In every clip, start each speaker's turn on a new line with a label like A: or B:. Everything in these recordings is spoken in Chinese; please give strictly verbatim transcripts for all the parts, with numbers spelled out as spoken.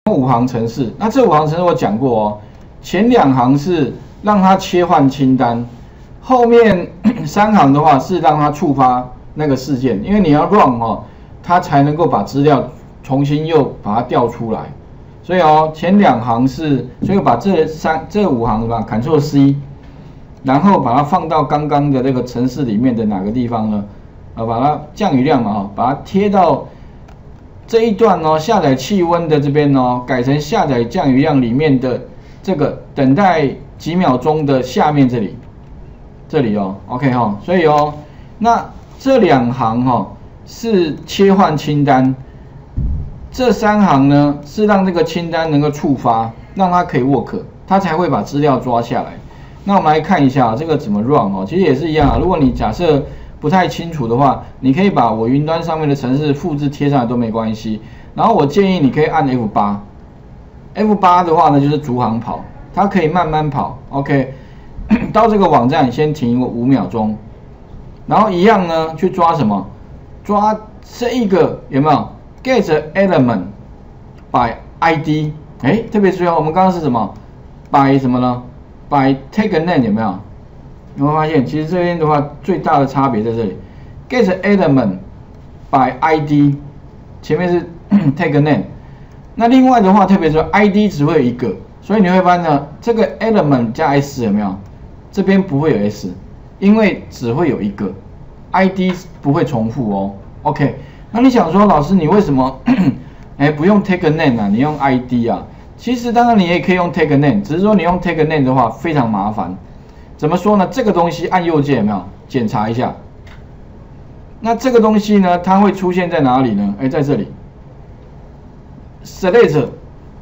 A: 五行程式，那这五行程式我讲过哦，前两行是让它切换清单，后面三行的话是让它触发那个事件，因为你要 run 哦，它才能够把资料重新又把它调出来。所以哦，前两行是，所以把这三这五行吧 ，Ctrl C， 然后把它放到刚刚的那个程式里面的哪个地方呢？啊，把它降雨量嘛，哈，把它贴到这一段哦，下载气温的这边哦，改成下载降雨量里面的这个等待几秒钟的下面这里，这里哦 ，OK 哈、哦，所以哦，那这两行哈、哦、是切换清单。这三行呢是让这个清单能够触发，让它可以 work， 它才会把资料抓下来。那我们来看一下这个怎么 run 哦，其实也是一样啊。如果你假设不太清楚的话，你可以把我云端上面的程式复制贴上来都没关系。然后我建议你可以按 F 八，F 八的话呢就是逐行跑，它可以慢慢跑。OK， 到这个网站先停五秒钟，然后一样呢去抓什么？抓这一个有没有？ Get element by I D， 哎，特别注意哦，我们刚刚是什么 ？by 什么呢 ？by take name 有没有？有没有发现，其实这边的话最大的差别在这里 ，get element by I D， 前面是take name， 那另外的话，特别是 I D 只会有一个，所以你会发现呢，这个 element 加 s 有没有？这边不会有 s， 因为只会有一个 ，I D 不会重复哦。OK。 那你想说，老师，你为什么哎不用 take name 啊？你用 I D 啊？其实当然你也可以用 take name， 只是说你用 take name 的话非常麻烦。怎么说呢？这个东西按右键有没有？检查一下。那这个东西呢，它会出现在哪里呢？哎，在这里 ，select。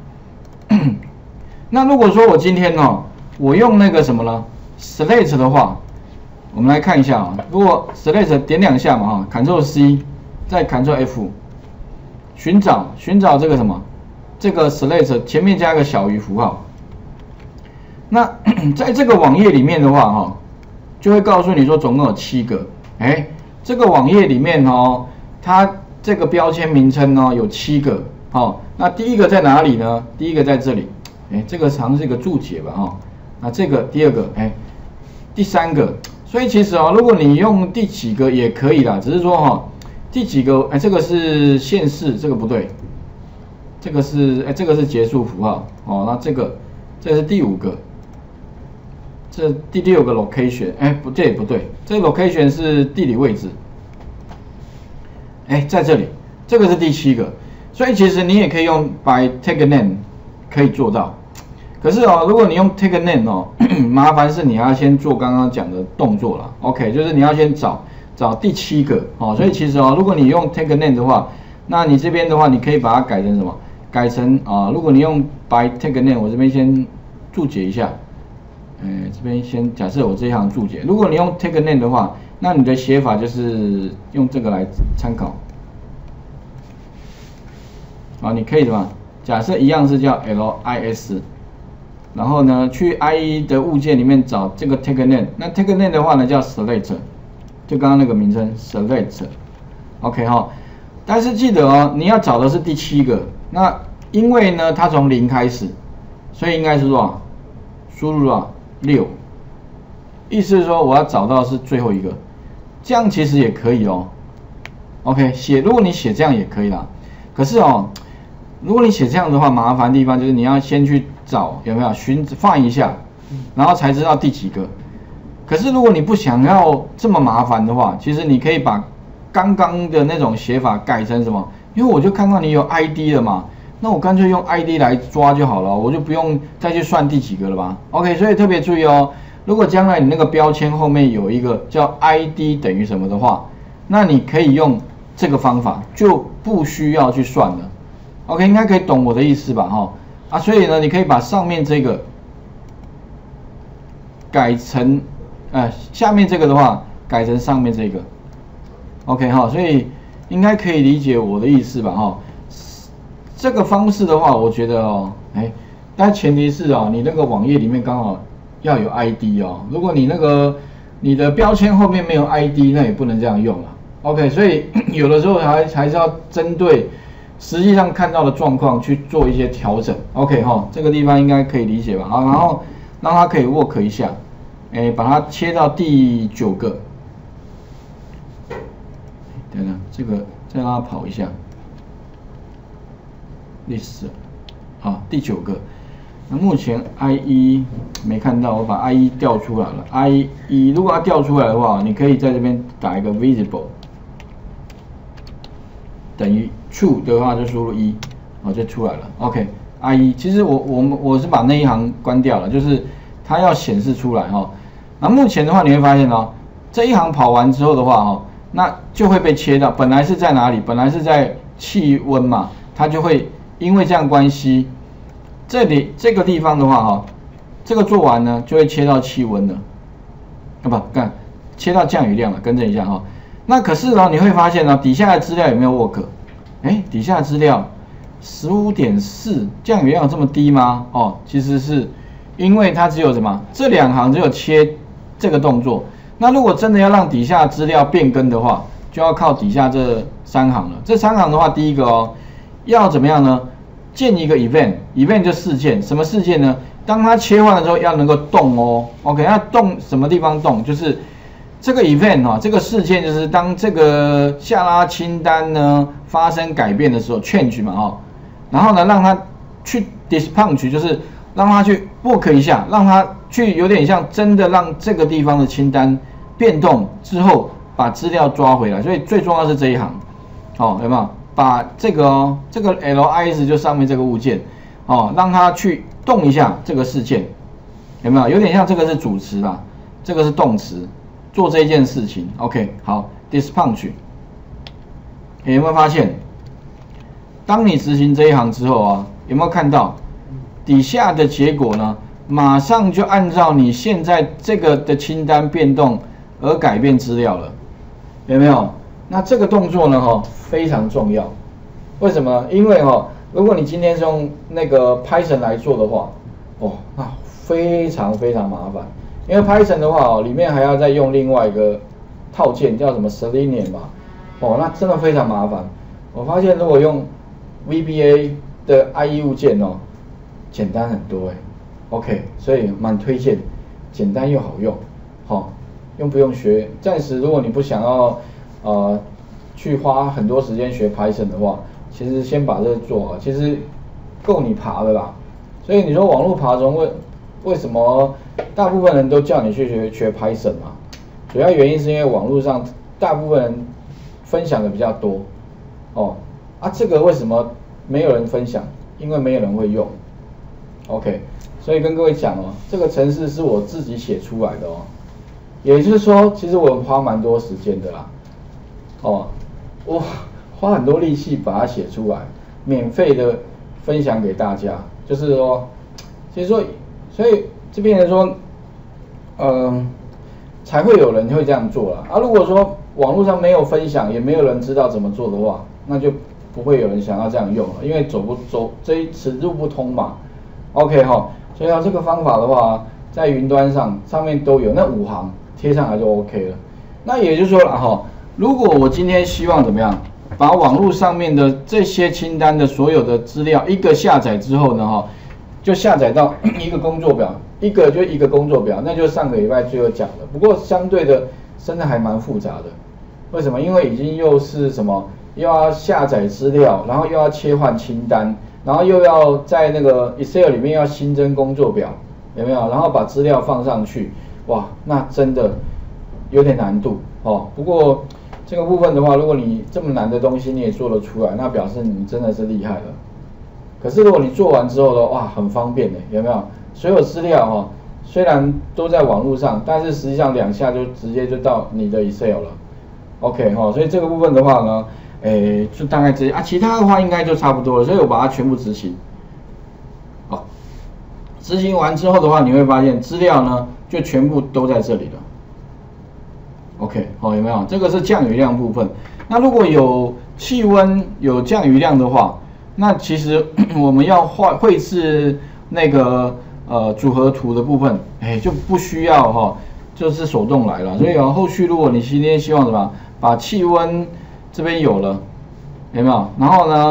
A: 那如果说我今天哦，我用那个什么呢 ？select 的话，我们来看一下啊。如果 select 点两下嘛，哈 ，Ctrl C。 再 Ctrl F， 寻找寻找这个什么，这个 select 前面加一个小于符号。那在这个网页里面的话，哈，就会告诉你说总共有七个。哎，这个网页里面哦，它这个标签名称呢有七个。哦，那第一个在哪里呢？第一个在这里。哎，这个好像是一个注解吧，哈。那这个第二个，哎，第三个。所以其实哦，如果你用第几个也可以啦，只是说哈。 第几个？哎，这个是县市，这个不对。这个是哎，这个是结束符号哦。那这个，这是第五个。这第六个 location， 哎，不对不对，这个 location 是地理位置。哎，在这里，这个是第七个。所以其实你也可以用 by take name 可以做到。可是哦，如果你用 take name 哦，麻烦是你要先做刚刚讲的动作了。OK， 就是你要先找。 找第七个哦，所以其实哦，如果你用 take name 的话，那你这边的话，你可以把它改成什么？改成啊，如果你用 by take name， 我这边先注解一下，呃，这边先假设我这一行注解，如果你用 take name 的话，那你的写法就是用这个来参考。啊，你可以的嘛？假设一样是叫 lis， 然后呢，去 I E 的物件里面找这个 take name， 那 take name 的话呢叫 select。 就刚刚那个名称 select，OK 哈，但是记得哦，你要找的是第七个。那因为呢，它从零开始，所以应该是多少？输入多少？六。意思是说我要找到是最后一个，这样其实也可以哦。OK， 写如果你写这样也可以啦。可是哦，如果你写这样的话，麻烦的地方就是你要先去找有没有寻放一下，然后才知道第几个。 可是如果你不想要这么麻烦的话，其实你可以把刚刚的那种写法改成什么？因为我就看到你有 I D 了嘛，那我干脆用 I D 来抓就好了，我就不用再去算第几个了吧 ？OK， 所以特别注意哦，如果将来你那个标签后面有一个叫 I D 等于什么的话，那你可以用这个方法，就不需要去算了。OK， 应该可以懂我的意思吧？哈啊，所以呢，你可以把上面这个改成。 呃，下面这个的话改成上面这个 ，OK 哈，所以应该可以理解我的意思吧哈。这个方式的话，我觉得哦，哎，但前提是哦，你那个网页里面刚好要有 I D 哦。如果你那个你的标签后面没有 I D， 那也不能这样用了。OK， 所以有的时候还还是要针对实际上看到的状况去做一些调整。OK 哈，这个地方应该可以理解吧？好，然后让它可以 work 一下，哎，把它切到第九个。等等，这个再让它跑一下。list， 好，第九个。那目前 I 一 没看到，我把 I 一 调出来了。I 一 如果它调出来的话，你可以在这边打一个 visible， 等于 true 的话就输入一，哦就出来了。OK，I 一 其实我我们我是把那一行关掉了，就是它要显示出来哈、哦。那目前的话你会发现哦，这一行跑完之后的话哦，那就会被切到，本来是在哪里？本来是在气温嘛，它就会因为这样关系。这里这个地方的话，哈，这个做完呢，就会切到气温了，啊不，看切到降雨量了，更正一下哈。那可是呢，你会发现呢，底下的资料有没有 work？ 哎，底下的资料 十五点四 降雨量这么低吗？哦，其实是因为它只有什么？这两行只有切这个动作。那如果真的要让底下资料变更的话，就要靠底下这三行了。这三行的话，第一个哦，要怎么样呢？建一个 event，event 就事件，什么事件呢？当它切换的时候要能够动哦 ，OK， 那动什么地方动？就是这个 event 哈、哦，这个事件就是当这个下拉清单呢发生改变的时候 ，change 嘛哦，然后呢让它去 dispatch， 就是让它去 work 一下，让它去有点像真的让这个地方的清单变动之后，把资料抓回来。所以最重要是这一行，哦，有没有？把这个哦，这个 lis 就上面这个物件，哦，让它去动一下这个事件，有没有？有点像这个是主词啦，这个是动词，做这件事情。OK， 好 ，dispatch， 有没有发现？当你执行这一行之后啊，有没有看到底下的结果呢？马上就按照你现在这个的清单变动而改变资料了，有没有？那这个动作呢，哈，非常重要。为什么？因为哈，如果你今天是用那个 Python 来做的话，哦，那非常非常麻烦。因为 Python 的话哦，里面还要再用另外一个套件，叫什么 Selenium 嘛，哦，那真的非常麻烦。我发现如果用 V B A 的 I E 物件哦，简单很多哎。OK， 所以蛮推荐，简单又好用，好、哦，用不用学？暂时如果你不想要。呃，去花很多时间学 Python 的话，其实先把这个做好，其实够你爬的啦。所以你说网络爬虫为为什么大部分人都叫你去学学 Python 嘛？主要原因是因为网络上大部分人分享的比较多，哦，啊这个为什么没有人分享？因为没有人会用。OK， 所以跟各位讲哦，这个程式是我自己写出来的哦，也就是说，其实我花蛮多时间的啦。哦，我花很多力气把它写出来，免费的分享给大家。就是说，其实说，所以这边人说，嗯、呃，才会有人会这样做啦。啊，如果说网络上没有分享，也没有人知道怎么做的话，那就不会有人想要这样用了，因为走不走这一此路不通嘛。OK 哈，所以啊，这个方法的话，在云端上上面都有，那五行贴上来就 OK 了。那也就是说了哈。如果我今天希望怎么样，把网络上面的这些清单的所有的资料一个下载之后呢，哈，就下载到一个工作表，一个就一个工作表，那就上个礼拜最后讲的。不过相对的，真的还蛮复杂的。为什么？因为已经又是什么，又要下载资料，然后又要切换清单，然后又要在那个 Excel 里面要新增工作表，有没有？然后把资料放上去，哇，那真的有点难度哦。不过这个部分的话，如果你这么难的东西你也做得出来，那表示你真的是厉害了。可是如果你做完之后的话，哇，很方便的，有没有？所有资料哈，虽然都在网络上，但是实际上两下就直接就到你的 Excel 了。OK 哈，所以这个部分的话呢，诶，就大概这些啊，其他的话应该就差不多了。所以我把它全部执行。好，执行完之后的话，你会发现资料呢就全部都在这里了。OK， 好，有没有？这个是降雨量部分。那如果有气温、有降雨量的话，那其实我们要画绘制那个呃组合图的部分，哎，就不需要哈、哦，就是手动来了。所以啊，后续如果你今天希望什么，把气温这边有了，有没有？然后呢，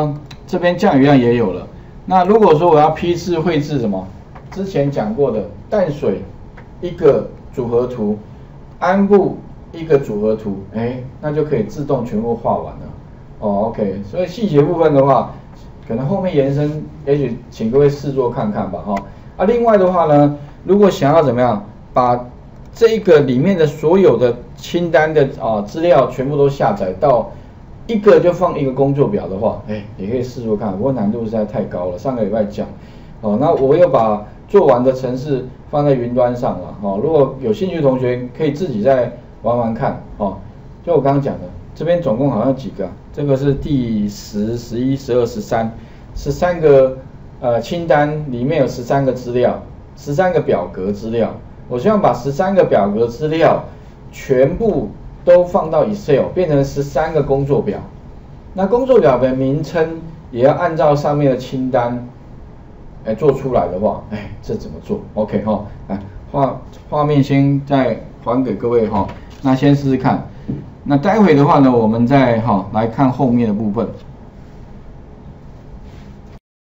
A: 这边降雨量也有了。那如果说我要批次绘制什么，之前讲过的淡水一个组合图，安部一个组合图，哎，那就可以自动全部画完了。哦 ，OK， 所以细节部分的话，可能后面延伸，也许请各位试做看看吧，哈、哦。啊，另外的话呢，如果想要怎么样把这个里面的所有的清单的啊资料全部都下载到一个就放一个工作表的话，哎，也可以试做看，不过难度实在太高了。上个礼拜讲，哦，那我又把做完的程式放在云端上了，哦，如果有兴趣的同学可以自己再玩玩看，哦，就我刚刚讲的，这边总共好像几个、啊，这个是第十、十一、十二、十三，十三个呃清单里面有十三个资料，十三个表格资料。我希望把十三个表格资料全部都放到 Excel， 变成十三个工作表。那工作表的名称也要按照上面的清单，哎做出来的话，哎，这怎么做 ？OK 哈、哦，来画画面先再还给各位哈、哦，那先试试看。那待会的话呢，我们再哈、哦、来看后面的部分。